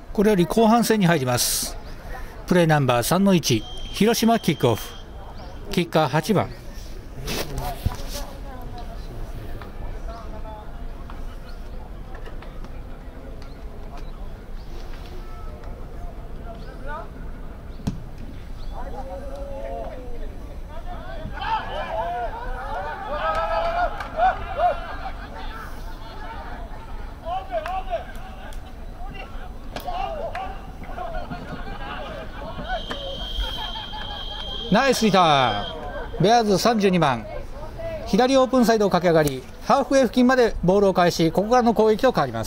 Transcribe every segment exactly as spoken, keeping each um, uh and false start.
これより後半戦に入ります。プレーナンバーさんのいち、広島キックオフ。キッカーはちばん。ナイスリターン。ベアーズさんじゅうにばん、左オープンサイドを駆け上がり、ハーフウェイ付近までボールを返し、ここからの攻撃と変わります。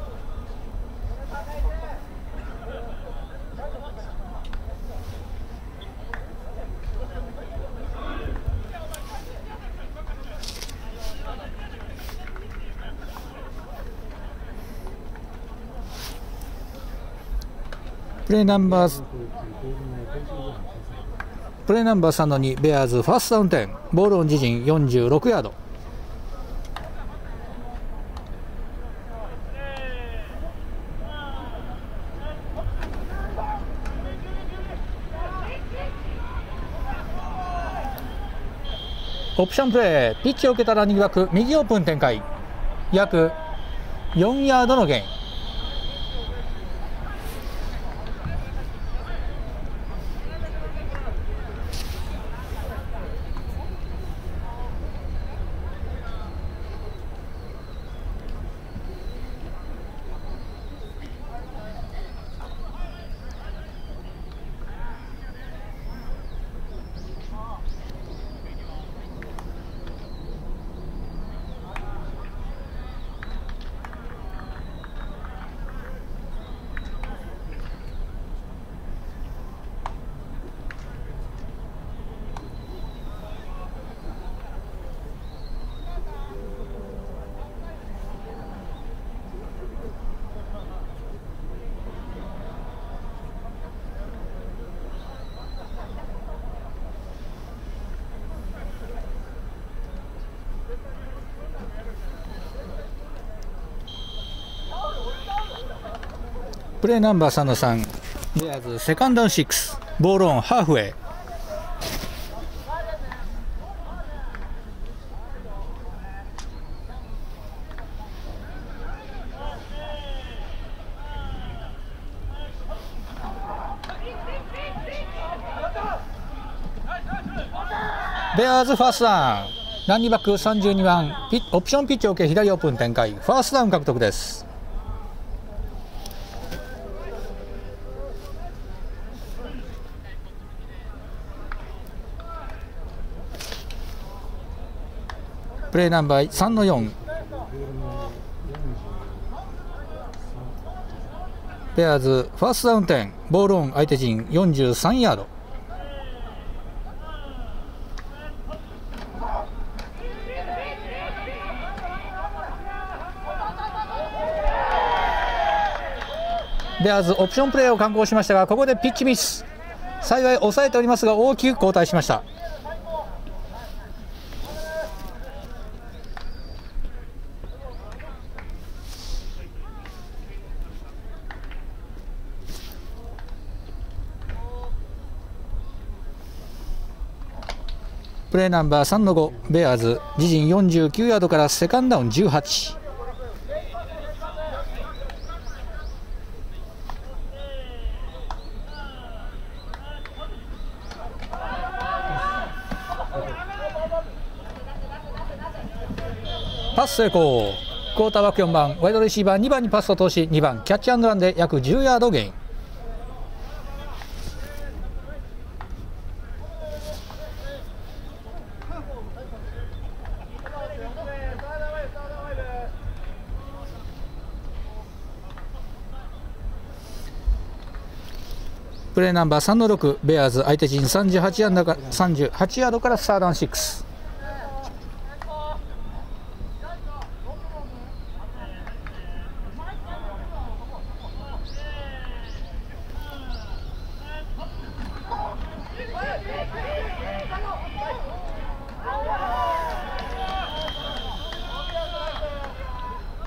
プレーナンバープレーナンバーさんのに、ベアーズファーストダウンテン、ボールオン自陣よんじゅうろくヤード。オプションプレー、ピッチを受けたランニングバック、右オープン展開、約よんヤードのゲイン。プレーナンバーさんのさん、ベアーズセカンドダウンシックス、ボールオンハーフウェイ。ベアーズファーストダウン、ランニングバックさんじゅうにばん、オプションピッチを受け左オープン展開、ファーストダウン獲得です。プレーナンバーさんのよん、ベアーズファーストダウンテン、ボールオン相手陣よんじゅうさんヤード。ベアーズオプションプレーを敢行しましたが、ここでピッチミス。幸い抑えておりますが、大きく後退しました。プレーナンバーさんのご、ベアーズ自陣よんじゅうきゅうヤードからセカンドダウンじゅうはち。パス成功。クォーターバックよんばん、ワイドレシーバーにばんにパスを通し、にばんキャッチアンドランで約じゅうヤードゲイン。プレーナンバーさんのろく、ベアーズ相手陣さんじゅうはちヤードからさんじゅうはちヤードからスターダウンシックス。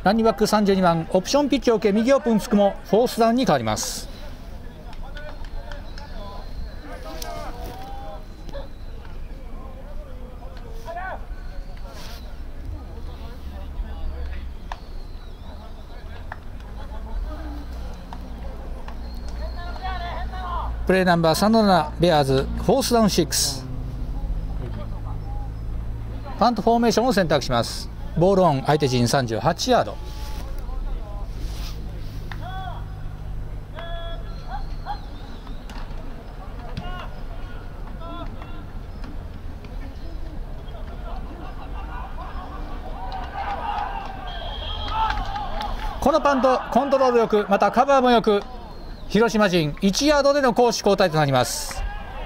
ランニングバックさんじゅうにばん、オプションピッチを受け右オープンつくもフォースダウンに変わります。プレーナンバーさんのなな、ベアーズフォースダウンろく、パントフォーメーションを選択します。ボールオン、相手陣さんじゅうはちヤード。このパントコントロールよく、またカバーもよく、広島陣いちヤードでの攻守交代となります。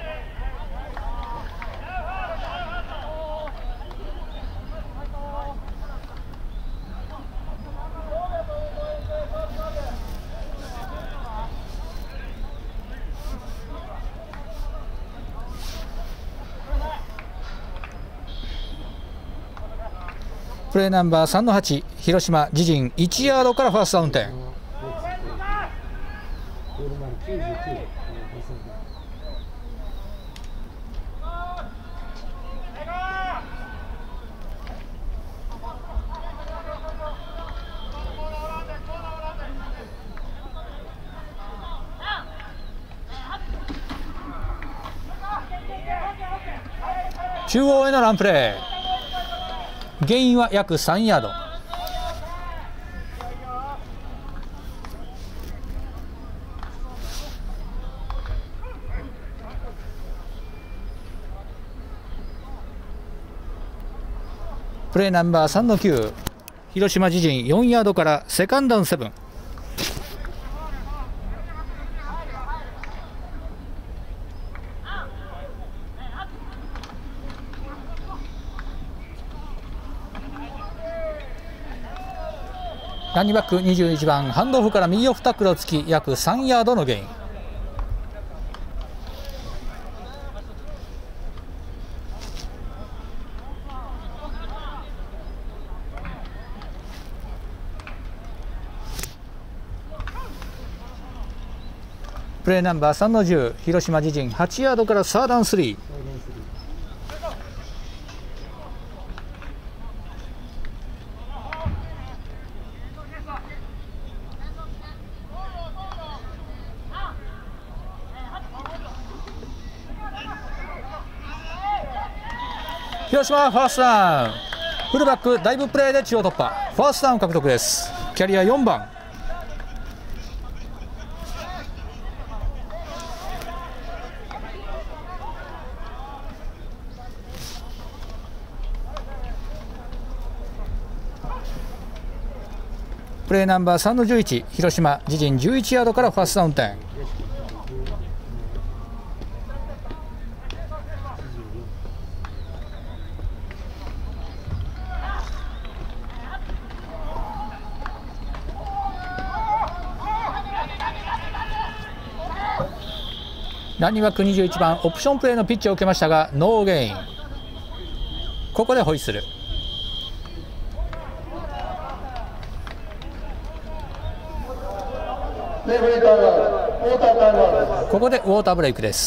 プレーナンバーさんのはち、広島自陣いちヤードからファーストダウン点。中央へのランプレー。ゲインは約さんヤード。プレーナンバーさんのきゅう、広島自陣よんヤードからセカンドダウンセブン。ランニングバックにじゅういちばん、ハンドオフから右オフタックルをつき約さんヤードのゲイン。プレーナンバーさんのじゅう、広島自陣はちヤードからサーダウンスリー。広島ファーストダウン、フルバックダイブプレーで中央突破、ファーストダウン獲得です。キャリアよんばん。プレーナンバーさんのじゅういち、広島自陣じゅういちヤードからファーストダウン点。ランニングバックにじゅういちばん、オプションプレーのピッチを受けましたがノーゲイン。ここでホイッスル。ここでウォーターブレイクです。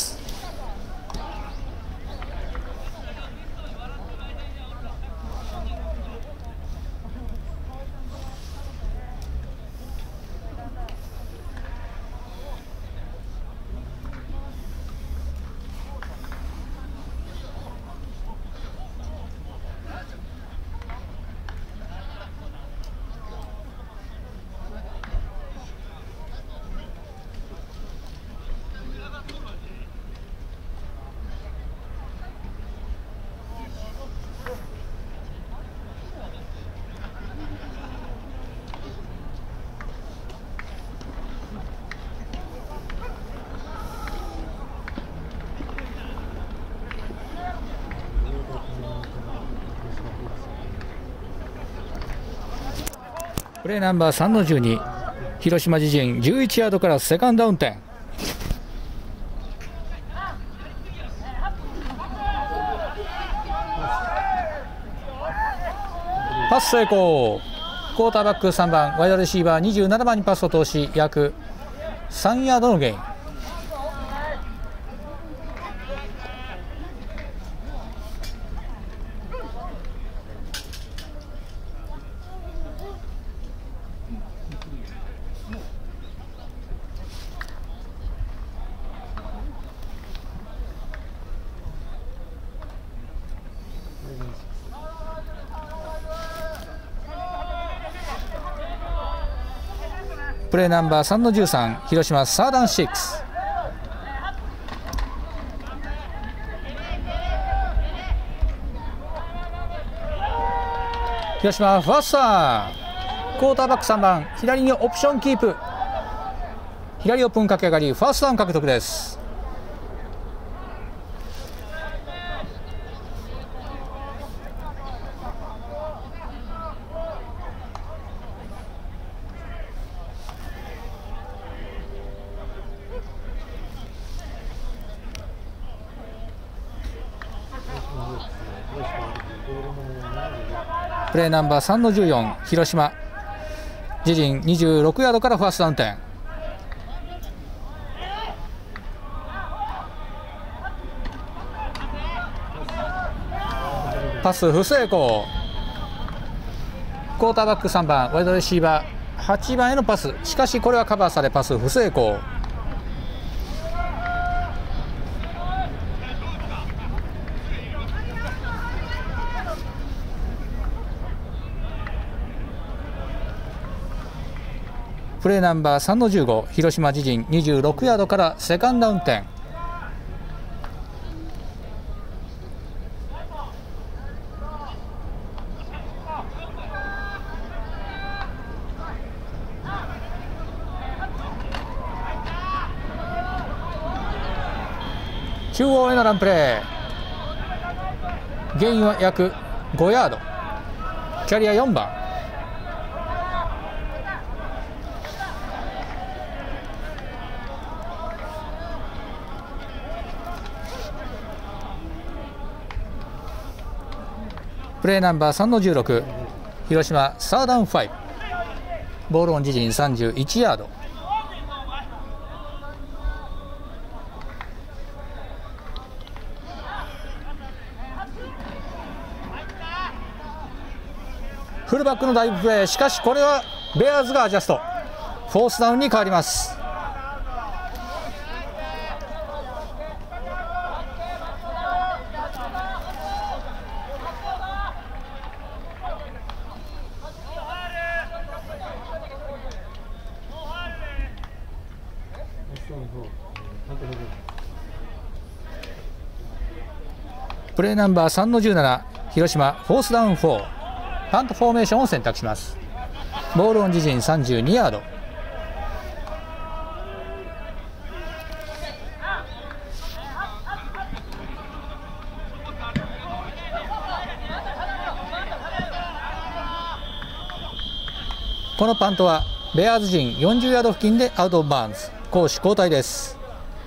プレーナンバーさんのじゅうに、広島自陣じゅういちヤードからセカンドダウン点。パス成功。こクォーターバックさんばんワイドレシーバーにじゅうななばんにパスを通し約さんヤードのゲイン。プレーナンバーさんのじゅうさん、広島サーダンシックス。広島ファーストターン、クォーターバックさんばん左にオプションキープ、左オープン駆け上がりファーストダウン獲得です。プレーナンバーさんのじゅうよん、広島自陣にじゅうろくヤードからファーストダウン点。パス不成功。クォーターバックさんばんワイドレシーバーはちばんへのパス、しかしこれはカバーされパス不成功。プレーナンバーさんのじゅうご、広島自陣にじゅうろくヤードからセカンドダウン点。中央へのランプレー、ゲインは約ごヤード、キャリアよんばん。プレーナンバーさんのじゅうろく、広島サーダウンファイブ、ボールオン自陣さんじゅういちヤード。フルバックのダイブプレー、しかしこれはベアーズがアジャスト、フォースダウンに変わります。プレーナンバーさんのじゅうなな、広島フォースダウンフォー、パントフォーメーションを選択します。ボールオン自陣さんじゅうにヤード。このパントはベアーズ陣よんじゅうヤード付近でアウトオブバウンズ、攻守交代です。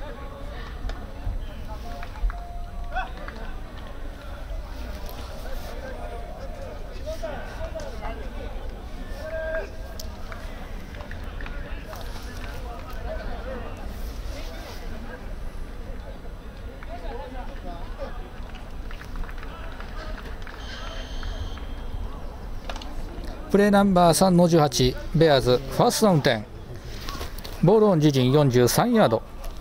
プレーナンバーさんのじゅうはち、ベアーズファーストダウン点、ボールオン自陣よんじゅうさんヤード。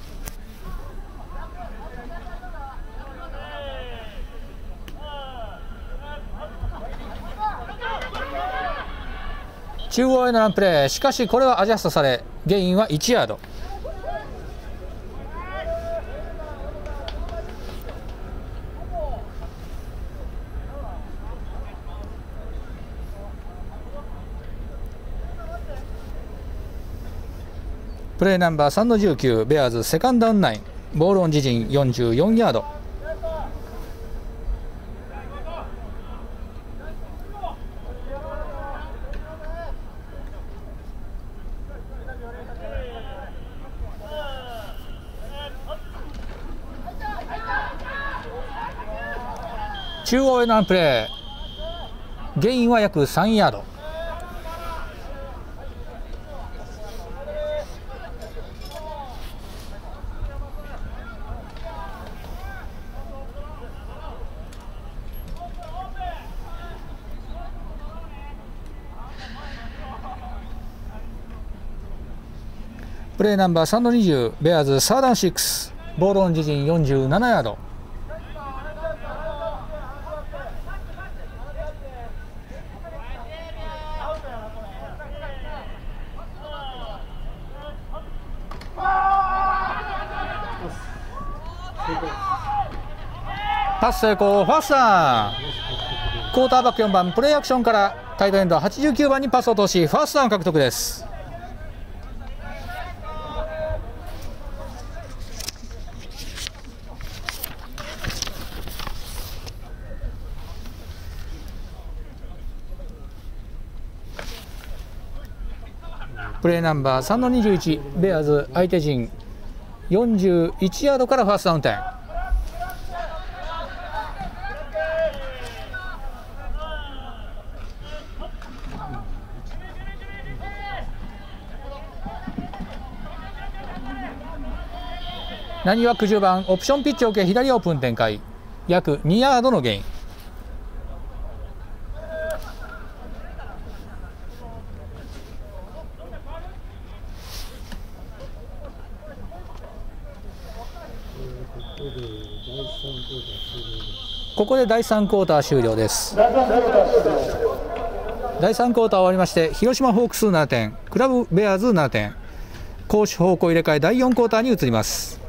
中央へのランプレー、しかしこれはアジャストされゲインはいちヤード。プレーナンバーさんのじゅうきゅう、ベアーズセカンドダウンナイン、ボールオン自陣よんじゅうよんヤード。中央へのランプレー、ゲインは約さんヤード。 プレーナンバーさんのにじゅう、ベアーズサーダンシックス、ボールオン自陣よんじゅうななヤード。パス成功、ファーストダウン。クォーターバックよんばん、プレーアクションからタイトエンドはちじゅうきゅうばんにパスを通し、ファーストダウン獲得です。プレーナンバーさんのにじゅういち、ベアーズ相手陣よんじゅういちヤードからファーストダウン点。なにわくじゅうばん、オプションピッチを受け左オープン展開、約にヤードのゲイン。ここでだいさんクォーター終了です。だいさんクォーター終わりまして、広島ホークスななてん、クラブベアーズななてん、攻守方向入れ替えだいよんクォーターに移ります。